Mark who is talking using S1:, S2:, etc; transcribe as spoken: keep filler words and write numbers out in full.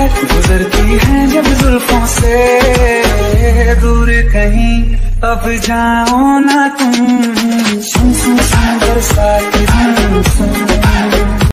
S1: गुजरती है जब जुल्फों से दूर कहीं, अब जाओ ना तुम। सुन सुन सुन बरसात की धुन सुन,